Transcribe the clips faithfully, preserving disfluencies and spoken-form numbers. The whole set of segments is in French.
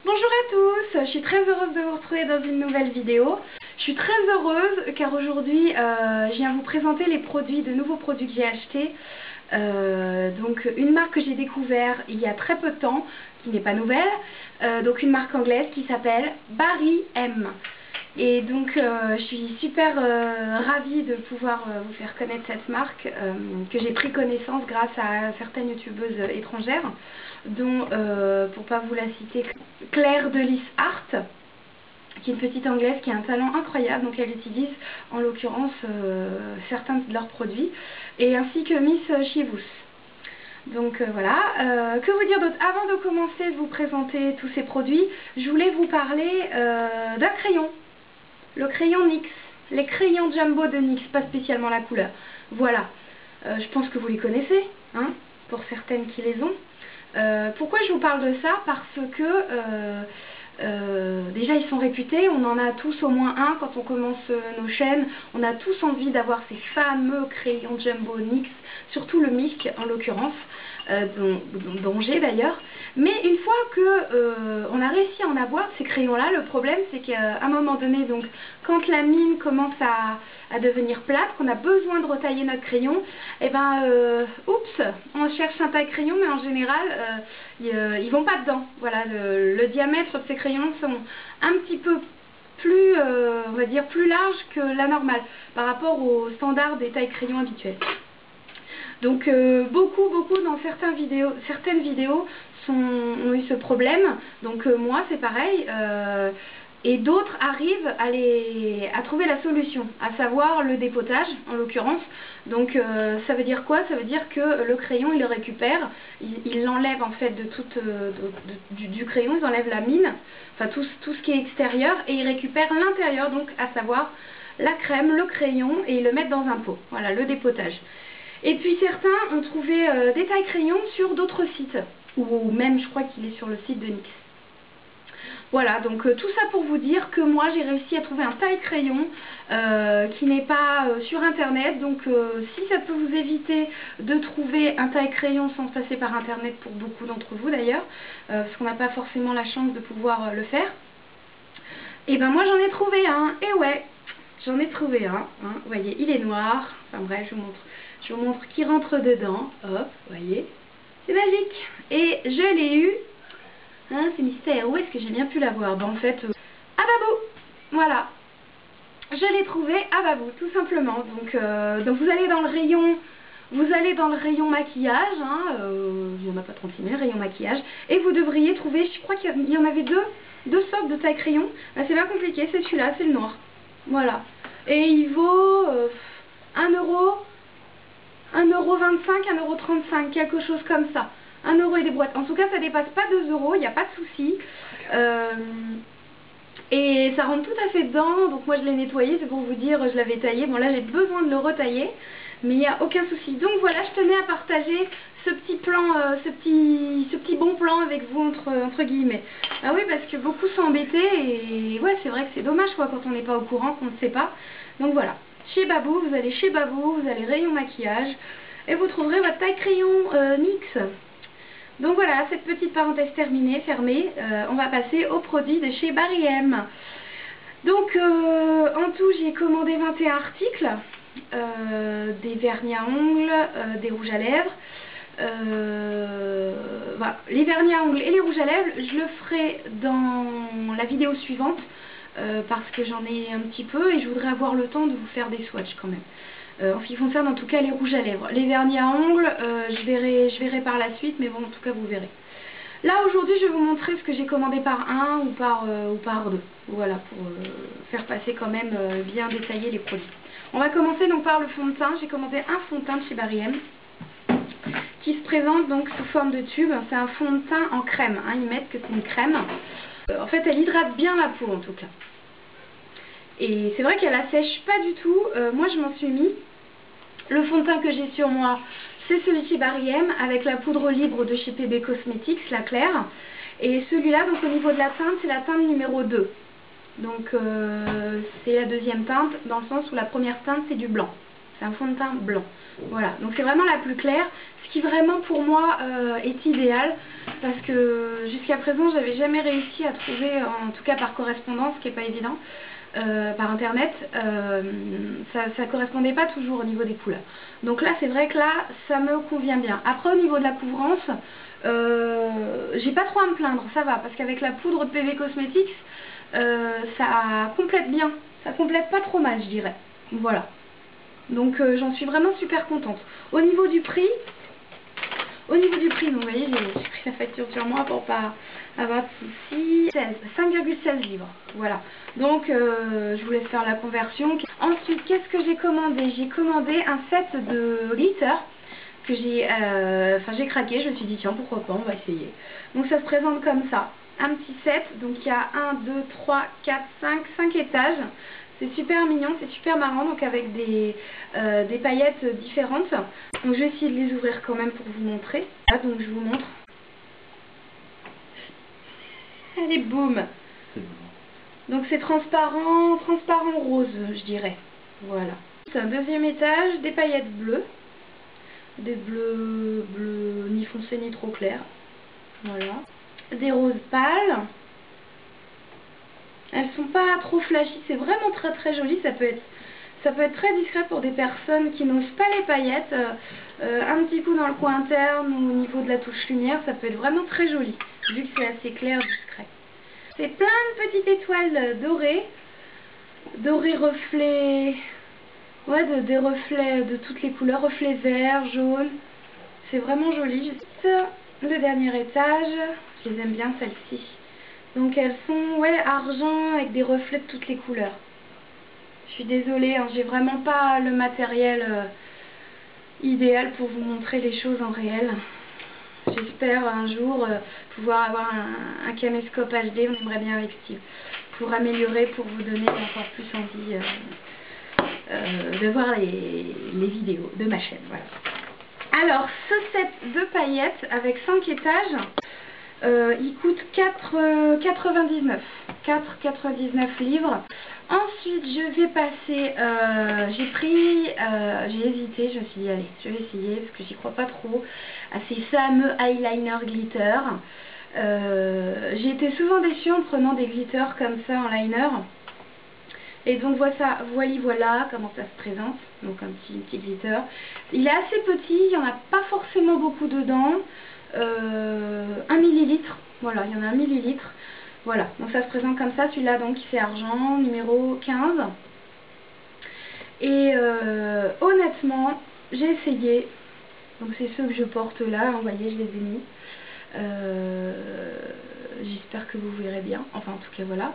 Bonjour à tous, je suis très heureuse de vous retrouver dans une nouvelle vidéo. Je suis très heureuse car aujourd'hui euh, je viens vous présenter les produits, de nouveaux produits que j'ai achetés. Euh, donc une marque que j'ai découvert il y a très peu de temps, qui n'est pas nouvelle, euh, donc une marque anglaise qui s'appelle Barry M. Et donc euh, je suis super euh, ravie de pouvoir euh, vous faire connaître cette marque euh, que j'ai pris connaissance grâce à certaines youtubeuses étrangères, dont, euh, pour pas vous la citer, Claire de Lys Art, qui est une petite anglaise qui a un talent incroyable, donc elle utilise en l'occurrence euh, certains de leurs produits, et ainsi que Miss Chivous. Donc euh, voilà, euh, que vous dire d'autre? Avant de commencer de vous présenter tous ces produits, je voulais vous parler euh, d'un crayon. Le crayon NYX, les crayons Jumbo de NYX, pas spécialement la couleur. Voilà, euh, je pense que vous les connaissez, hein, pour certaines qui les ont. Euh, pourquoi je vous parle de ça? Parce que euh, euh, déjà ils sont réputés, on en a tous au moins un quand on commence euh, nos chaînes. On a tous envie d'avoir ces fameux crayons Jumbo NYX, surtout le M I C en l'occurrence, euh, dont, dont j'ai d'ailleurs. Mais une fois que euh, on a réussi à en avoir ces crayons là, le problème c'est qu'à un moment donné, donc quand la mine commence à, à devenir plate, qu'on a besoin de retailler notre crayon, et ben euh, oups, on cherche un taille crayon, mais en général euh, ils, euh, ils vont pas dedans. Voilà, le, le diamètre de ces crayons sont un petit peu plus, euh, on va dire, plus large que la normale par rapport au standard des tailles crayons habituelles. Donc euh, beaucoup, beaucoup dans certaines vidéos, certaines vidéos sont, ont eu ce problème. Donc euh, moi c'est pareil. Euh, et d'autres arrivent à, les, à trouver la solution, à savoir le dépotage en l'occurrence. Donc euh, ça veut dire quoi? Ça veut dire que le crayon il le récupère, il l'enlève en fait de toute, de, de, du, du crayon, ils enlèvent la mine, enfin tout, tout ce qui est extérieur, et ils récupèrent l'intérieur, donc à savoir la crème, le crayon, et ils le mettent dans un pot. Voilà, le dépotage. Et puis certains ont trouvé euh, des tailles crayons sur d'autres sites, ou même je crois qu'il est sur le site de NYX. Voilà, donc euh, tout ça pour vous dire que moi j'ai réussi à trouver un taille crayon euh, qui n'est pas euh, sur internet. Donc euh, si ça peut vous éviter de trouver un taille crayon sans passer par internet, pour beaucoup d'entre vous d'ailleurs, euh, parce qu'on n'a pas forcément la chance de pouvoir euh, le faire, et ben moi j'en ai trouvé un, et ouais, j'en ai trouvé un, hein. Vous voyez, il est noir, enfin bref, je vous montre, je vous montre qui rentre dedans, hop, vous voyez, c'est magique, et je l'ai eu. Hein, c'est mystère. Où est-ce que j'ai bien pu l'avoir? Ben, en fait, euh, à Babou. Voilà. Je l'ai trouvé à Babou, tout simplement. Donc, euh, donc vous allez dans le rayon, vous allez dans le rayon maquillage. Hein, euh, il n'y en a pas trente-six mille, rayon maquillage. Et vous devriez trouver, je crois qu'il y en avait deux, deux sortes de taille crayon. Ben, c'est pas compliqué, c'est celui-là, c'est le noir. Voilà. Et il vaut euh, un euro, un euro vingt-cinq, un euro trente-cinq, quelque chose comme ça. un euro et des boîtes. En tout cas, ça dépasse pas deux euros, il n'y a pas de souci. Euh, et ça rentre tout à fait dedans. Donc moi, je l'ai nettoyé, c'est pour vous dire, je l'avais taillé. Bon, là, j'ai besoin de le retailler, mais il n'y a aucun souci. Donc voilà, je tenais à partager ce petit plan, euh, ce, petit, ce petit bon plan avec vous, entre, entre guillemets. Ah oui, parce que beaucoup sont embêtés. Et ouais, c'est vrai que c'est dommage quoi, quand on n'est pas au courant, qu'on ne sait pas. Donc voilà, chez Babou, vous allez chez Babou, vous allez rayon maquillage, et vous trouverez votre taille crayon euh, NYX. Donc voilà, cette petite parenthèse terminée, fermée, euh, on va passer aux produits de chez Barry M. Donc euh, en tout, j'ai commandé vingt et un articles, euh, des vernis à ongles, euh, des rouges à lèvres. Euh, voilà, les vernis à ongles et les rouges à lèvres, je le ferai dans la vidéo suivante, euh, parce que j'en ai un petit peu et je voudrais avoir le temps de vous faire des swatchs quand même. Euh, en ce qui concerne en tout cas les rouges à lèvres. Les vernis à ongles, euh, je, verrai, je verrai par la suite, mais bon, en tout cas vous verrez. Là aujourd'hui, je vais vous montrer ce que j'ai commandé par un ou par, euh, ou par deux. Voilà, pour euh, faire passer quand même euh, bien détailler les produits. On va commencer donc par le fond de teint. J'ai commandé un fond de teint de chez Barry M, qui se présente donc sous forme de tube. C'est un fond de teint en crème, hein. Ils mettent que c'est une crème. Euh, en fait, elle hydrate bien la peau en tout cas. Et c'est vrai qu'elle assèche pas du tout. Euh, moi je m'en suis mis. Le fond de teint que j'ai sur moi, c'est celui chez Barry M avec la poudre libre de chez P B Cosmetics, la claire. Et celui-là, donc au niveau de la teinte, c'est la teinte numéro deux. Donc euh, c'est la deuxième teinte, dans le sens où la première teinte c'est du blanc. c'est un fond de teint blanc. Voilà, donc c'est vraiment la plus claire, ce qui vraiment pour moi euh, est idéal, parce que jusqu'à présent j'avais jamais réussi à trouver, en tout cas par correspondance, ce qui n'est pas évident, euh, par internet, euh, ça, ça correspondait pas toujours au niveau des couleurs. Donc là c'est vrai que là ça me convient bien. Après au niveau de la couvrance, euh, j'ai pas trop à me plaindre, ça va, parce qu'avec la poudre de P V Cosmetics, euh, ça complète bien, ça complète pas trop mal je dirais, voilà. Donc euh, j'en suis vraiment super contente. Au niveau du prix, au niveau du prix, donc vous voyez, j'ai pris la facture sur moi pour pas avoir de soucis. cinq virgule seize livres, voilà. Donc euh, je vous laisse faire la conversion. Ensuite, qu'est-ce que j'ai commandé? J'ai commandé un set de glitter que j'ai, euh, enfin j'ai craqué. Je me suis dit tiens pourquoi pas, on va essayer. Donc ça se présente comme ça, un petit set. Donc il y a un, deux, trois, quatre, cinq, cinq étages. C'est super mignon, c'est super marrant, donc avec des, euh, des paillettes différentes. Donc je vais essayer de les ouvrir quand même pour vous montrer. Là, donc je vous montre. Allez, boum. Donc c'est transparent, transparent rose, je dirais. Voilà. C'est un deuxième étage, des paillettes bleues. Des bleus, bleus ni foncés ni trop clairs. Voilà. Des roses pâles. Elles sont pas trop flashy, c'est vraiment très très joli, ça peut être ça peut être très discret pour des personnes qui n'osent pas les paillettes, euh, euh, un petit coup dans le coin interne ou au niveau de la touche lumière, ça peut être vraiment très joli, vu que c'est assez clair, discret. C'est plein de petites étoiles dorées, dorées reflets, ouais, de, des reflets de toutes les couleurs, reflets verts, jaunes, c'est vraiment joli. Juste le dernier étage, je les aime bien celles-ci. Donc elles sont ouais argent avec des reflets de toutes les couleurs. Je suis désolée, hein, j'ai vraiment pas le matériel euh, idéal pour vous montrer les choses en réel. J'espère un jour euh, pouvoir avoir un, un caméscope H D, on aimerait bien avec Steve, pour améliorer, pour vous donner encore plus envie euh, euh, de voir les, les vidéos de ma chaîne. Voilà. Alors ce set de paillettes avec cinq étages, Euh, il coûte quatre quatre-vingt-dix-neuf livres. Ensuite je vais passer, euh, j'ai pris, euh, j'ai hésité, je me suis dit allez je vais essayer parce que j'y crois pas trop à ces fameux eyeliner glitter. Euh, j'ai été souvent déçue en prenant des glitters comme ça en liner. Et donc voilà, voilà, voilà comment ça se présente. Donc un petit, petit glitter. Il est assez petit, il n'y en a pas forcément beaucoup dedans. Euh, un millilitre, voilà, il y en a un millilitre. Voilà, donc ça se présente comme ça. Celui-là donc c'est argent, numéro quinze. Et euh, honnêtement, j'ai essayé. Donc c'est ceux que je porte là, vous voyez, je les ai mis. Euh, J'espère que vous verrez bien. Enfin en tout cas voilà.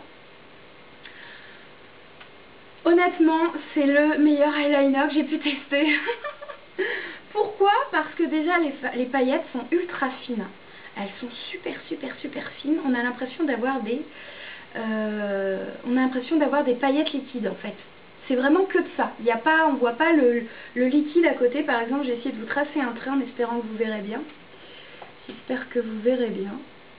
Honnêtement, c'est le meilleur eyeliner que j'ai pu tester. Pourquoi? Parce que déjà les, les paillettes sont ultra fines. Elles sont super super super fines. On a l'impression d'avoir des, euh, on a l'impression d'avoir des paillettes liquides en fait. C'est vraiment que de ça. Il y a pas, on voit pas le, le liquide à côté. Par exemple, j'ai essayé de vous tracer un trait en espérant que vous verrez bien. J'espère que vous verrez bien.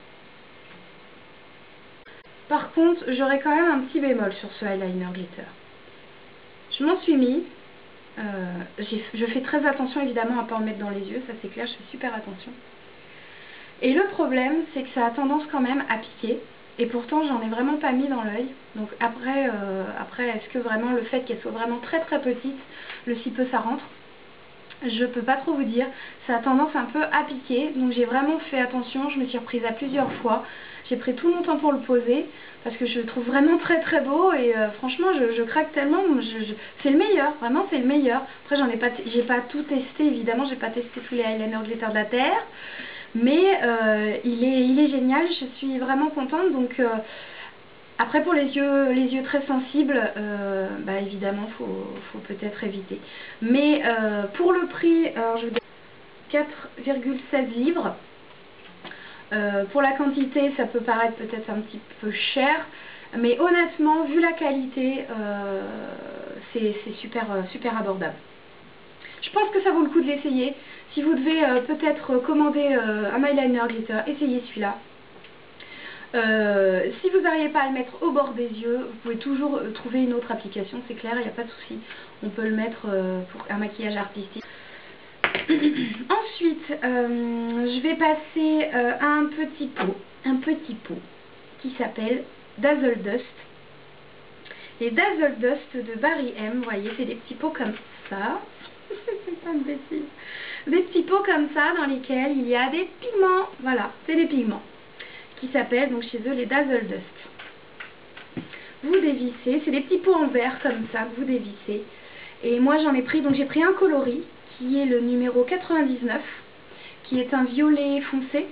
Par contre, j'aurais quand même un petit bémol sur ce eyeliner glitter. Je m'en suis mis. Euh, je fais très attention évidemment à ne pas en mettre dans les yeux, ça c'est clair, je fais super attention. Et le problème c'est que ça a tendance quand même à piquer. Et pourtant j'en ai vraiment pas mis dans l'œil. Donc après, euh, après est-ce que vraiment le fait qu'elle soit vraiment très très petite, le si peu ça rentre? Je peux pas trop vous dire, ça a tendance un peu à piquer, donc j'ai vraiment fait attention, je me suis reprise à plusieurs fois, j'ai pris tout mon temps pour le poser, parce que je le trouve vraiment très très beau, et euh, franchement je, je craque tellement, je, je, c'est le meilleur, vraiment c'est le meilleur. Après j'en ai pas, j'ai pas tout testé, évidemment j'ai pas testé tous les eyeliners glitter de la terre, mais euh, il, est, il est génial, je suis vraiment contente, donc... Euh, Après pour les yeux, les yeux très sensibles, euh, bah évidemment faut, faut peut-être éviter. Mais euh, pour le prix, alors je vous dis quatre virgule seize livres. Euh, pour la quantité, ça peut paraître peut-être un petit peu cher, mais honnêtement, vu la qualité, euh, c'est super, super abordable. Je pense que ça vaut le coup de l'essayer. Si vous devez euh, peut-être commander euh, un eyeliner glitter, essayez celui-là. Euh, si vous n'arrivez pas à le mettre au bord des yeux, vous pouvez toujours euh, trouver une autre application, c'est clair, il n'y a pas de souci. On peut le mettre euh, pour un maquillage artistique. Ensuite, euh, je vais passer euh, à un petit pot, un petit pot qui s'appelle Dazzle Dust. Les Dazzle Dust de Barry M, vous voyez, c'est des petits pots comme ça. C'est pas une bêtise. Des petits pots comme ça dans lesquels il y a des pigments. Voilà, c'est des pigments qui s'appellent donc chez eux les Dazzle Dust. Vous dévissez, c'est des petits pots en verre comme ça que vous dévissez. Et moi j'en ai pris, donc j'ai pris un coloris qui est le numéro quatre-vingt-dix-neuf, qui est un violet foncé,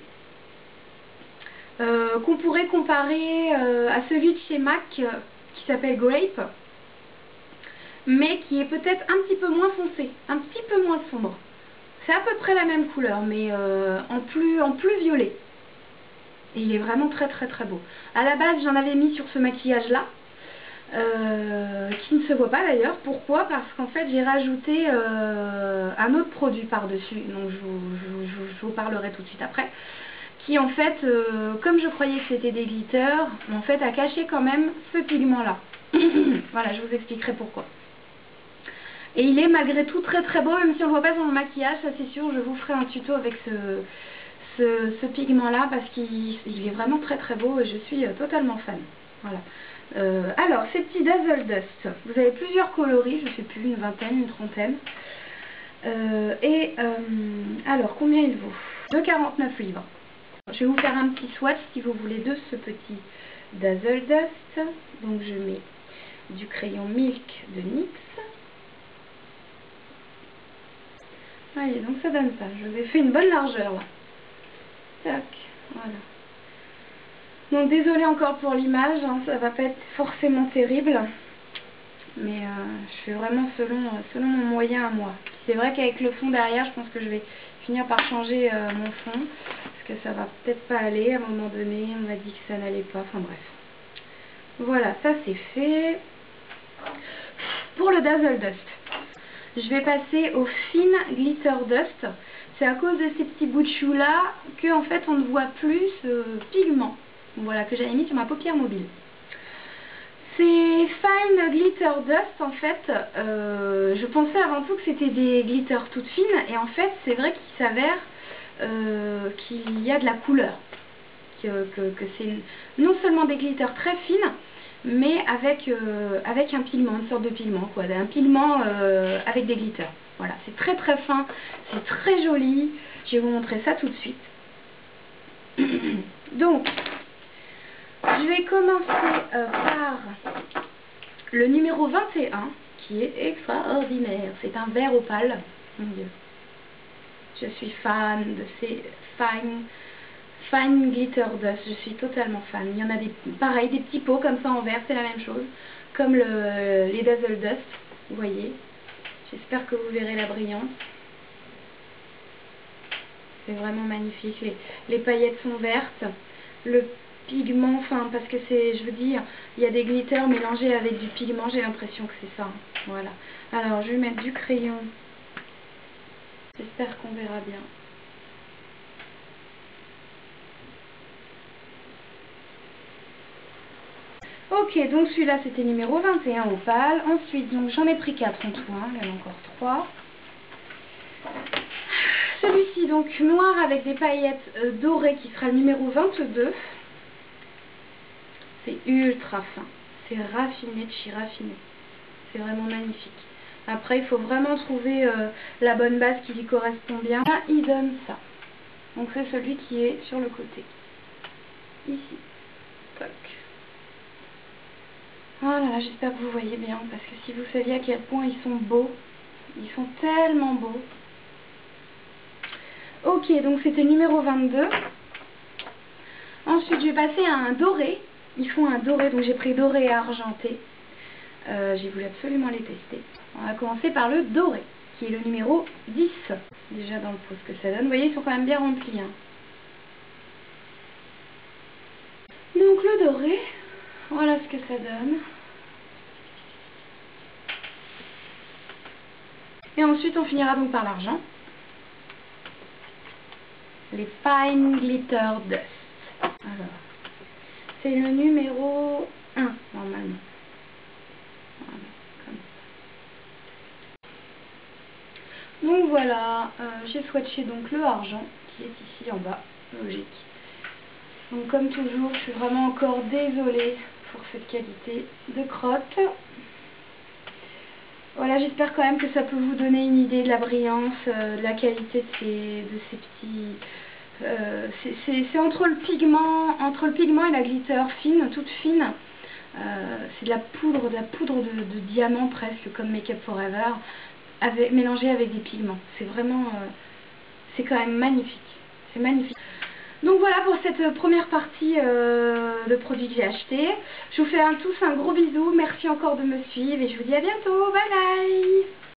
euh, qu'on pourrait comparer euh, à celui de chez MAC euh, qui s'appelle Grape, mais qui est peut-être un petit peu moins foncé, un petit peu moins sombre. C'est à peu près la même couleur, mais euh, en, plus, en plus violet. Et il est vraiment très très très beau. À la base, j'en avais mis sur ce maquillage-là, euh, qui ne se voit pas d'ailleurs. Pourquoi? Parce qu'en fait, j'ai rajouté euh, un autre produit par-dessus, donc je vous, je, je, je vous parlerai tout de suite après, qui en fait, euh, comme je croyais que c'était des glitters, en fait a caché quand même ce pigment-là. Voilà, je vous expliquerai pourquoi. Et il est malgré tout très très beau, même si on ne le voit pas dans mon maquillage, ça c'est sûr, je vous ferai un tuto avec ce, ce, ce pigment là parce qu'il est vraiment très très beau et je suis euh, totalement fan. Voilà. Euh, alors, ces petits Dazzle Dust, vous avez plusieurs coloris, je ne sais plus, une vingtaine, une trentaine. Euh, et euh, alors, combien il vaut? deux virgule quarante-neuf livres. Je vais vous faire un petit swatch si vous voulez de ce petit Dazzle Dust. Donc je mets du crayon Milk de N Y X. Allez, donc ça donne ça. Je vous ai fait une bonne largeur là. Tac, voilà. Donc désolée encore pour l'image, hein, ça va pas être forcément terrible. Mais euh, je fais vraiment selon, selon mon moyen à moi. C'est vrai qu'avec le fond derrière, je pense que je vais finir par changer euh, mon fond. Parce que ça va peut-être pas aller. À un moment donné, on m'a dit que ça n'allait pas. Enfin bref. Voilà, ça c'est fait. Pour le Dazzle Dust, je vais passer au Fine Glitter Dust. C'est à cause de ces petits bouts de chou là que en fait on ne voit plus ce pigment. Voilà, que j'avais mis sur ma paupière mobile. Ces Fine Glitter Dust, en fait, euh, je pensais avant tout que c'était des glitters toutes fines, et en fait c'est vrai qu'il s'avère euh, qu'il y a de la couleur, que, que, que c'est non seulement des glitters très fines, mais avec, euh, avec un pigment, une sorte de pigment, quoi, un pigment euh, avec des glitters. Voilà, c'est très très fin, c'est très joli. Je vais vous montrer ça tout de suite. Donc, je vais commencer euh, par le numéro vingt et un, qui est extraordinaire. C'est un vert opale. Mon Dieu. Je suis fan de ces fine, fine glitter dust. Je suis totalement fan. Il y en a des, pareil, des petits pots comme ça en vert, c'est la même chose. Comme le, les Dazzle Dust, vous voyez. J'espère que vous verrez la brillance. C'est vraiment magnifique. Les, les paillettes sont vertes. Le pigment, enfin, parce que c'est, je veux dire, il y a des glitters mélangés avec du pigment. J'ai l'impression que c'est ça. Voilà. Alors, je vais mettre du crayon. J'espère qu'on verra bien. Ok, donc celui-là c'était numéro vingt et un opale. Ensuite, donc j'en ai pris quatre en tout, hein. Il y en a encore trois. Celui-ci, donc noir avec des paillettes euh, dorées, qui sera le numéro vingt-deux. C'est ultra fin. C'est raffiné de chez raffiné. C'est vraiment magnifique. Après, il faut vraiment trouver euh, la bonne base qui lui correspond bien. Là, il donne ça. Donc c'est celui qui est sur le côté. Ici. Toc. Voilà, j'espère que vous voyez bien, parce que si vous saviez à quel point ils sont beaux, ils sont tellement beaux. Ok, donc c'était numéro vingt-deux. Ensuite, je vais passer à un doré. Ils font un doré, donc j'ai pris doré et argenté. Euh, j'ai voulu absolument les tester. On va commencer par le doré, qui est le numéro dix. Déjà dans le pot, ce que ça donne. Vous voyez, ils sont quand même bien remplis. Hein. Donc le doré, voilà ce que ça donne. Et ensuite, on finira donc par l'argent. Les Fine Glitter Dust. Alors, C'est le numéro un normalement. Voilà, comme ça. Donc voilà, euh, j'ai swatché donc le argent qui est ici en bas, logique. Donc comme toujours, je suis vraiment encore désolée pour cette qualité de crotte. Voilà, j'espère quand même que ça peut vous donner une idée de la brillance, euh, de la qualité de ces, de ces petits... Euh, c'est entre le pigment, entre le pigment et la glitter fine, toute fine. Euh, c'est de la poudre, de la poudre de, de diamant presque, comme Make Up Forever, avec, mélangée avec des pigments. C'est vraiment, euh, c'est quand même magnifique. C'est magnifique. Donc voilà pour cette première partie euh, de produits que j'ai achetés. Je vous fais à tous un gros bisou. Merci encore de me suivre et je vous dis à bientôt. Bye bye.